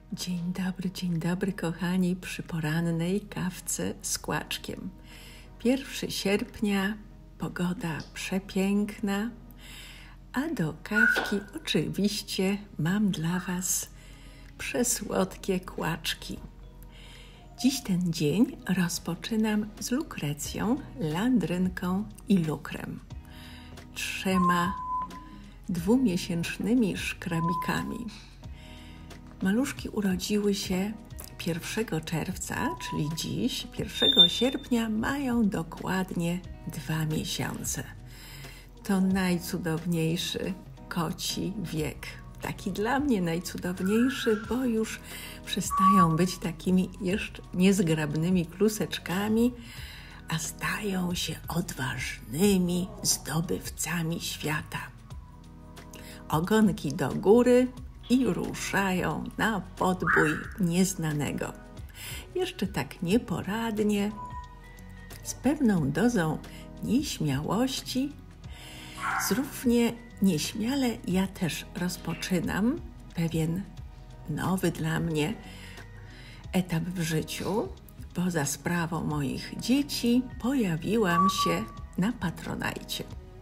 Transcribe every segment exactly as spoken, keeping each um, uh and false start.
Dzień dobry, dzień dobry kochani przy porannej kawce z kłaczkiem. pierwszego sierpnia, pogoda przepiękna, a do kawki oczywiście mam dla Was przesłodkie kłaczki. Dziś ten dzień rozpoczynam z lukrecją, landrynką i lukrem. Trzema dwumiesięcznymi szkrabikami. Maluszki urodziły się pierwszego czerwca, czyli dziś, pierwszego sierpnia, mają dokładnie dwa miesiące. To najcudowniejszy koci wiek. Taki dla mnie najcudowniejszy, bo już przestają być takimi jeszcze niezgrabnymi kluseczkami, a stają się odważnymi zdobywcami świata. Ogonki do góry i ruszają na podbój nieznanego. Jeszcze tak nieporadnie, z pewną dozą nieśmiałości, z równie nieśmiale ja też rozpoczynam pewien nowy dla mnie etap w życiu, bo za sprawą moich dzieci pojawiłam się na Patronite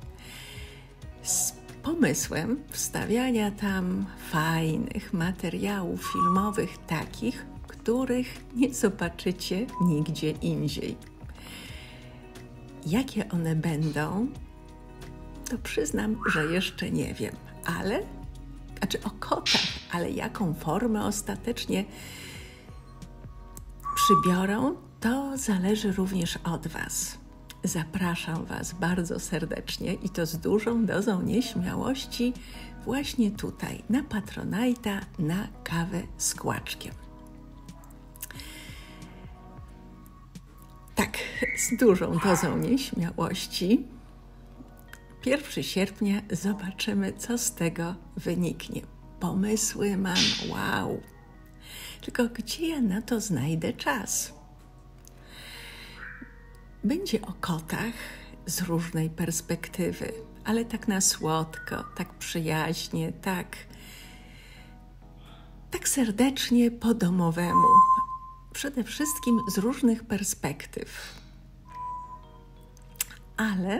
z pomysłem wstawiania tam fajnych materiałów filmowych, takich, których nie zobaczycie nigdzie indziej. Jakie one będą, to przyznam, że jeszcze nie wiem, ale, znaczy o kotach, ale jaką formę ostatecznie przybiorą, to zależy również od Was. Zapraszam Was bardzo serdecznie i to z dużą dozą nieśmiałości właśnie tutaj, na Patronite'a, na kawę z kłaczkiem. Tak, z dużą dozą nieśmiałości. pierwszego sierpnia zobaczymy, co z tego wyniknie. Pomysły mam, wow! Tylko gdzie ja na to znajdę czas? Będzie o kotach z różnej perspektywy, ale tak na słodko, tak przyjaźnie, tak, tak serdecznie po domowemu. Przede wszystkim z różnych perspektyw. Ale,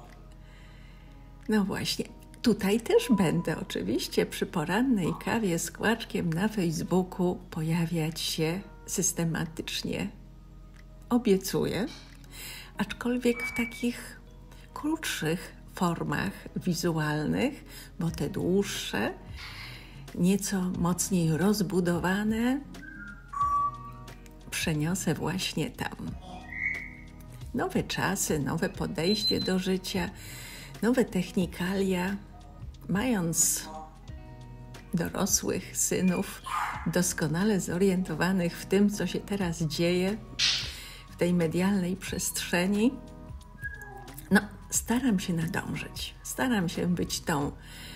no właśnie, tutaj też będę oczywiście przy porannej kawie z kłaczkiem na Facebooku pojawiać się systematycznie. Obiecuję. Aczkolwiek w takich krótszych formach wizualnych, bo te dłuższe, nieco mocniej rozbudowane, przeniosę właśnie tam. Nowe czasy, nowe podejście do życia, nowe technikalia. Mając dorosłych synów, doskonale zorientowanych w tym, co się teraz dzieje, w tej medialnej przestrzeni, no staram się nadążyć. Staram się być tą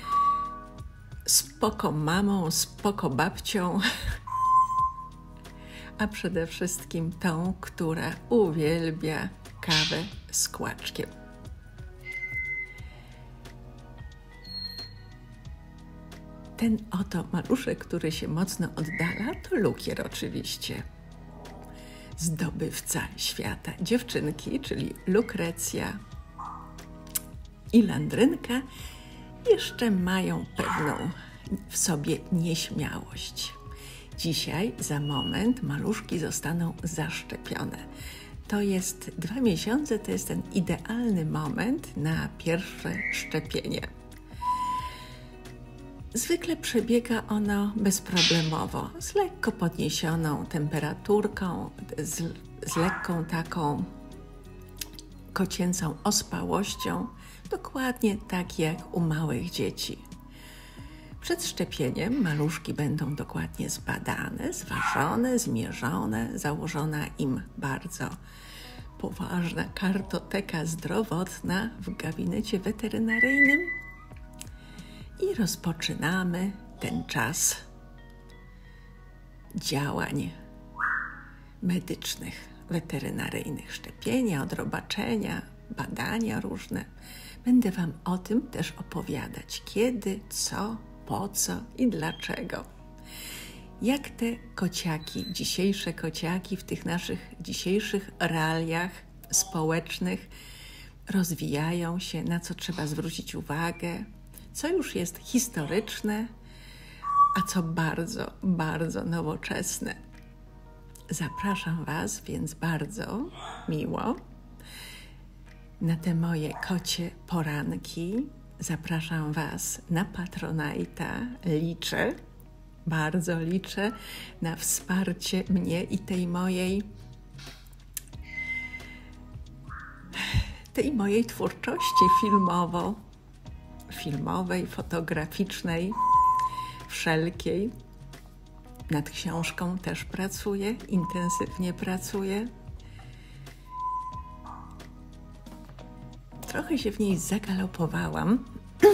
spoko mamą, spoko babcią, a przede wszystkim tą, która uwielbia kawę z kłaczkiem. Ten oto maluszek, który się mocno oddala, to lukier oczywiście. Zdobywca świata. Dziewczynki, czyli lukrecja i landrynka, jeszcze mają pewną w sobie nieśmiałość. Dzisiaj, za moment, maluszki zostaną zaszczepione. To jest dwa miesiące, to jest ten idealny moment na pierwsze szczepienie. Zwykle przebiega ono bezproblemowo, z lekko podniesioną temperaturką, z, z lekką taką kocięcą ospałością, dokładnie tak jak u małych dzieci. Przed szczepieniem maluszki będą dokładnie zbadane, zważone, zmierzone, założona im bardzo poważna kartoteka zdrowotna w gabinecie weterynaryjnym. I rozpoczynamy ten czas działań medycznych, weterynaryjnych, szczepienia, odrobaczenia, badania różne. Będę Wam o tym też opowiadać, kiedy, co, po co i dlaczego. jak te kociaki, dzisiejsze kociaki w tych naszych dzisiejszych realiach społecznych rozwijają się, na co trzeba zwrócić uwagę, co już jest historyczne, a co bardzo, bardzo nowoczesne. Zapraszam Was więc bardzo miło na te moje kocie poranki. Zapraszam Was na Patronite'a. Liczę, bardzo liczę na wsparcie mnie i tej mojej tej mojej twórczości filmowo, filmowej, fotograficznej, wszelkiej. Nad książką też pracuję, intensywnie pracuję. Trochę się w niej zagalopowałam,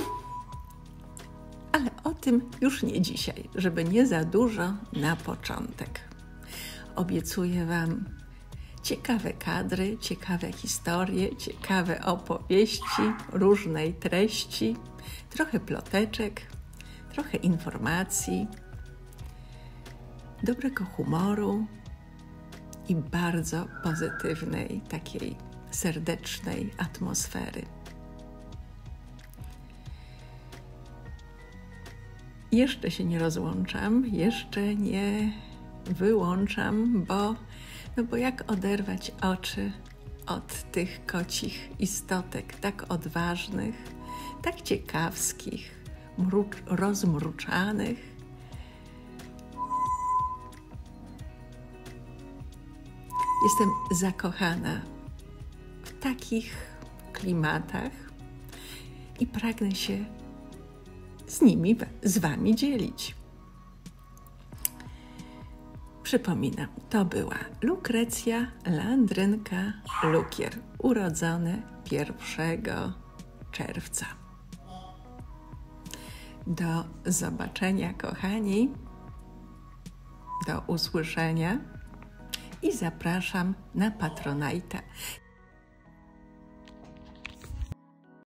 ale o tym już nie dzisiaj, żeby nie za dużo na początek. Obiecuję Wam ciekawe kadry, ciekawe historie, ciekawe opowieści różnej treści, trochę ploteczek, trochę informacji, dobrego humoru i bardzo pozytywnej, takiej serdecznej atmosfery. Jeszcze się nie rozłączam, jeszcze nie wyłączam, bo, no bo jak oderwać oczy od tych kocich istotek, tak odważnych, tak ciekawskich, mrucz, rozmruczanych. Jestem zakochana w takich klimatach i pragnę się z nimi, z Wami dzielić. Przypominam, to była Lukrecja Landrynka-Lukier, urodzone pierwszego czerwca. Do zobaczenia, kochani, do usłyszenia i zapraszam na Patronite'a.